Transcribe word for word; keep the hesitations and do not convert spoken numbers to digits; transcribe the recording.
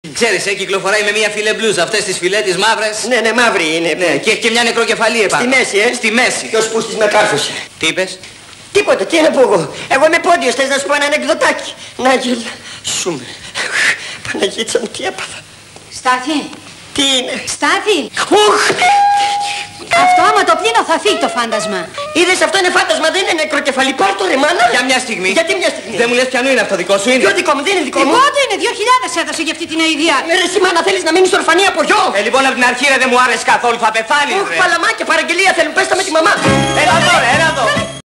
Ξέρεις, ε, κυκλοφοράει με μια φιλέ μπλουζ, αυτές τις φιλέ τις μαύρες. Ναι, ναι, μαύρη είναι. Ναι, και έχει και μια νεκροκεφαλή επάνω. Στη μέση, ε. Στη μέση. Ποιος που στις με κάρφωσε. Τι είπες? Τίποτα, τι να πω εγώ. Εγώ είμαι πόντιος, θες να σου πω ένα ανεκδοτάκι. Να γελά. Σου με. Παναγίτσα μου, τι έπαθα. Στάθη. Τι είναι. Στάθη. Ουχ. Αυτό άμα το πλύνω θα φύγει το φάντασμα. Είδες, αυτό είναι φάντασμα, δεν είναι νεκροκεφαλή. Πάρ' το ρε μάνα. Για μια στιγμή. Γιατί μια στιγμή. Δεν μου λες ποιανού είναι αυτό, δικό σου είναι? Ποιο δικό μου, δεν είναι δικό μου. Εγώ του είναι, δύο χιλιάδες έδωσε για αυτή την αηδία. Ε, ρε Σιμάνα, θέλεις να μείνεις ορφανή από γιο. Ε, λοιπόν από την αρχή ρε, δεν μου άρεσε καθόλου, θα πεθάνεις Ουχ, ρε. παλαμάκια, παραγγελία θέλουν, πες τα με τη μαμά. Έλα εδώ ρε, έλα εδώ.